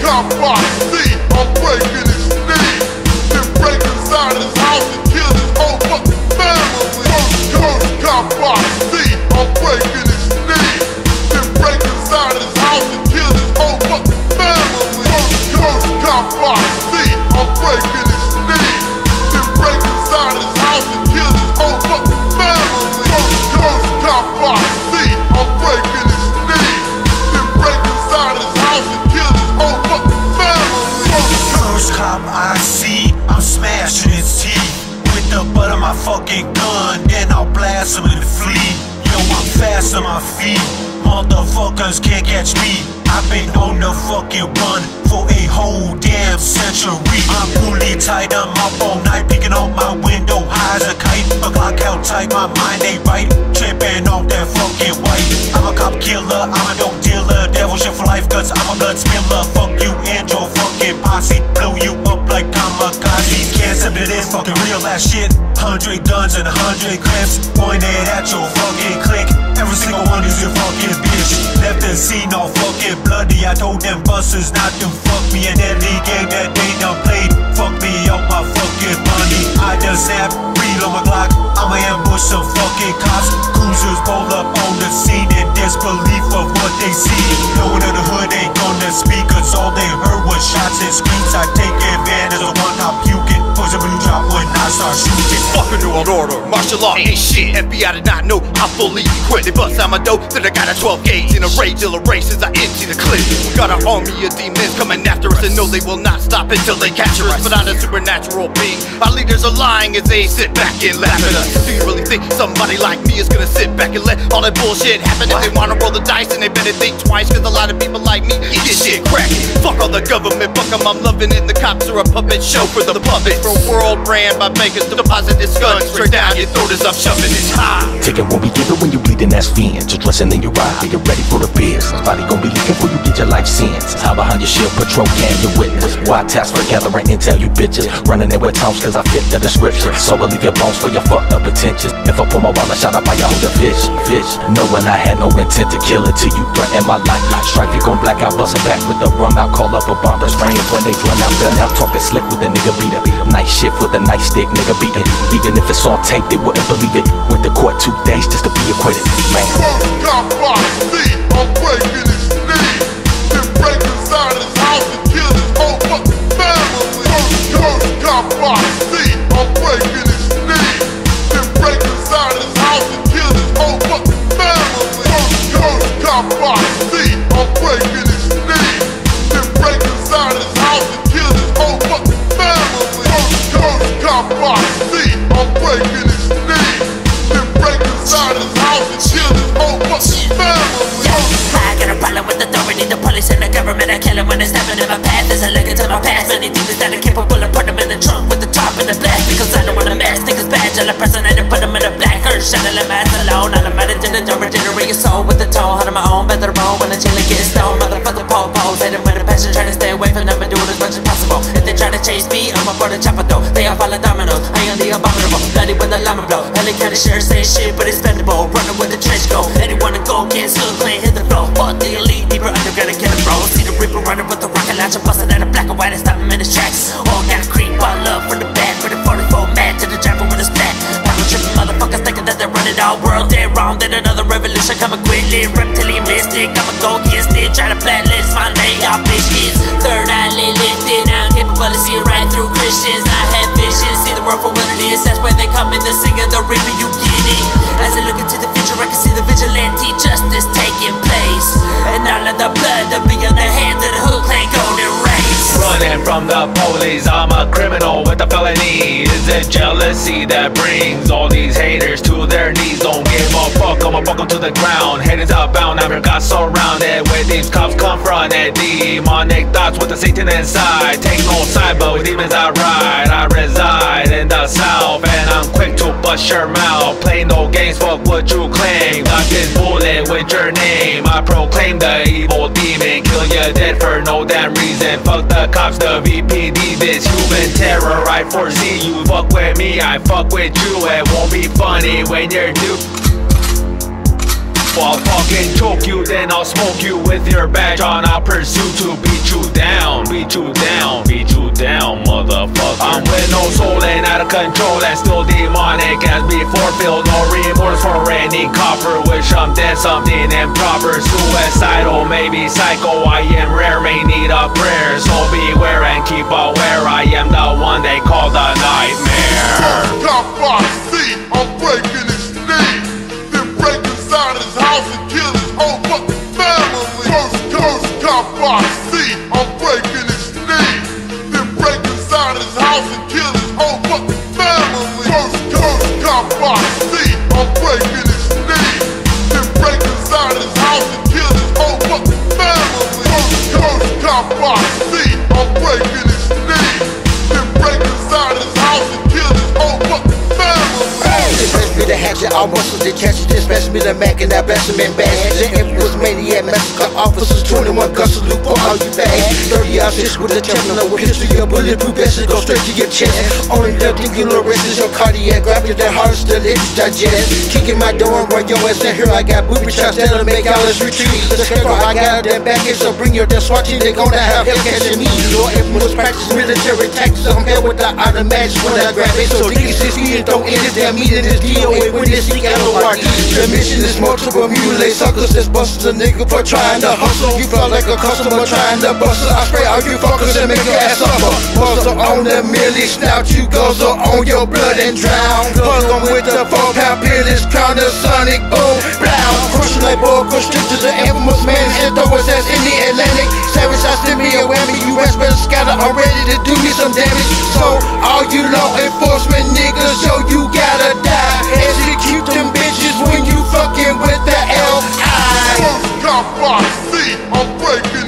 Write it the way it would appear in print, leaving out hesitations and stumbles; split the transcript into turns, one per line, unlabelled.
cop box C, I'm breaking his knee. Then break inside his house and kill his whole fucking family. First cop box C, I'm breaking his knee. Then break inside his house and kill his whole fucking family. First cop box C, I'm breaking his knee. Then break inside his house and kill his whole fucking family. First cop box C, I'm breaking his knee. Then break inside his house and kill his whole fucking family.
First cop I see, I'm smashing his teeth with the butt of my fucking gun, then I'll blast him and flee. Yo, I'm fast on my feet, motherfuckers can't catch me. I've been on the fucking run for a whole damn century. I'm fully tight, I'm up all night, picking up my window high as a kite. My clock out tight, my mind ain't right, tripping off that fucking white. I'm a cop killer, I'm a dope dealer, devil shit for life, cause I'm a blood spiller. Fuck you and your fucking posse, blow you up like kamikaze. Can't accept it is fucking real ass shit. 100 guns and 100 clips pointed at your fucking clique. Every single one is your fucking bitch. Left the scene all fucking bloody. I told them busters not to fuck me in any game that they done played. Fuck me out my fucking money. I just snap, read on my Glock. I'ma ambush some fucking cops. Cruisers pull up on the scene in disbelief of what they see. No one in the hood ain't gonna speak, cause all they heard was shots and screams. I take advantage of one cop puking. Poison when you drop when I start shooting.
Fuck a new world order, martial law ain't shit. FBI did not know I'm fully equipped. They bust out my dope, then I got a 12 gauge. In a rage, till a race as I empty the clip. We got an army of demons coming after us, and no, they will not stop until they capture us. But not a supernatural being. Our leaders are lying as they sit back and laugh at us. Do you really think somebody like me is gonna sit back and let all that bullshit happen? If they wanna roll the dice, and they better think twice, cause a lot of people like me get shit cracking. Fuck all the government, fuck them, I'm loving it. The cops are a puppet show for the puppets. From world brand by bakers to deposit this gun straight down your throat as I'm shoving it high.
Take it when we give it when you bleeding, that's fiends. Just dressing in your ride, get ready for the biz. Body gon' be leaking before you get your life sentence. How behind your shield patrol can you witness? Why task for gathering intel, you bitches. Running in with towns cause I fit the description. So I'll leave your bones for your fucked up intentions. If I pull my wallet, shot up by your hold a fish. Knowing I had no intent to kill it till you threaten my life. Strike, you gon' black out, bustin' back with the rum out. Call up a bomb that's spraying when they run out. Done out, talking slick with a nigga beater. Night shift with a nightstick, nigga beating. Even if it's on tape, they wouldn't believe it. Went to court 2 days just to be acquitted, man.
First cop box C, I'm breaking his knee. Then break inside his house and kill his whole fucking family. First cop box C, I'm breaking his knee. Then break inside his house and kill his whole fucking family. First cop box C, I'm breaking his knee. Then break inside his house and kill his whole fucking family. First cop box C, I'm breaking his knee. Then break inside his house and kill his whole fucking family.
I got a problem with authority, the police and the government. I kill it when it's stepping in my path. As I look into my past, many things that are capable of put them in the trunk with the top and the black. Because I don't wanna mess, think it's bad. Till I personate and put them in a black earth. Shining the mask alone. I'm meditating to regenerate your soul with the tone. Out of my own, better roll when I chill and get stoned. Motherfucker pose, hit them with a passion, trying to stay away from them and do it as much as possible. If they try to chase me, I'm a for the chopper though. They all follow dominoes, I am the abominable. Bloody when the llama blow. Hell, can't share, say shit, but it's spendable. Running with the trench go. Anyone to go, can't still clean, hit the flow. Fuck the elite, deeper underground and get it, bro. See the Reaper running with the rocket launcher, busting out a black and white and stop him in his tracks. All got creep, all love from the back, for the 44 mad to the driver with a splat. Power tripping motherfuckers thinking that they're running all world. They're wrong, then another revolution coming quickly. Reptilian mystic, I'ma go against it. Try to blacklist my name, y'all bitches. Third eyelid lifted, now I'm capable to see right through Christians. I have visions, see the world for what it is. That's where they come in, the singer, the reaper, you get it. As I look into the future, I can see the vigilante justice taking place. And all of the blood that be on the hands of the Hood Clan Golden Race.
Running from the police, I'm a criminal with a felony. Is it jealousy that brings all these haters to their knees? Don't give a fuck, I'ma fuck them to the ground. Haters outbound, never got surrounded with these cops confronted. Demonic thoughts with the Satan inside. Take no side, but with demons I ride. I reside in the south, and I'm quick to bust your mouth. Play no games, fuck what you claim. Got this bullet with your name. I proclaim the evil demon. Kill you dead for no damn reason. Fuck the cops, the VPD, this human terror. I foresee you. Fuck with me, I fuck with you. It won't be funny when you're new. Well, I'll fucking choke you, then I'll smoke you with your badge on. I'll pursue to beat you down, beat you down, beat you down, motherfucker. I'm with no soul and out of control and still demonic as before. Feel no remorse for any copper. Wish I'm dead, something improper. Suicidal, maybe psycho. I am rare, may need a prayer. So beware and keep aware. I am the one they call the nightmare.
Cop box C, I'm breaking his knee. Then break inside his house and kill his whole fucking family. First cop box C, I'm breaking his knee. Then break inside his house and kill his whole fucking family. First cop box C, I'm breaking his knee. Then break inside his house and kill his whole fucking family. First cop box C, I'm breaking his knee. Then break inside his house and kill his whole fucking family.
Dispatch me the hatchet, all muscles they catch it. Dispatch me the Mac and I blast them in bags. The infamous maniac massacre officers, 21 guns salute for all you bags. 30 ounces with a terminal with history, your bulletproof vest go straight to your chest. Only the singular arrest is your cardiac. Grab you that hard still let you digest. Kicking my door and run your ass in here. I got booby traps that'll make all this retreat. The scarecrow, I got that back end, so bring your death SWAT team. They gonna have hell catching me. Your infamous practice military tactics. I'm held with the automatics when I grab it. So niggas 6 feet and throw in this damn meat in this DOA when they seek LORD. The mission is multiple mutilate suckers that's busting a nigga for trying to hustle. You felt like a customer trying to bustle. I spray all you fuckers and make your ass suffer. Muzzle on the millie snout, you guzzle on your blood and drown. Plug on with the 4-pound peerless crown, the sonic boom, blow. Crushing like boy, push to the infamous man and throw his ass in the Atlantic. Savage, I send me a whammy. US better scatter, I'm ready to do me some damage. So all you law enforcement niggas, yo, you gotta die. Execute them bitches when you fucking with the L.I.
First cop box C, I'm breaking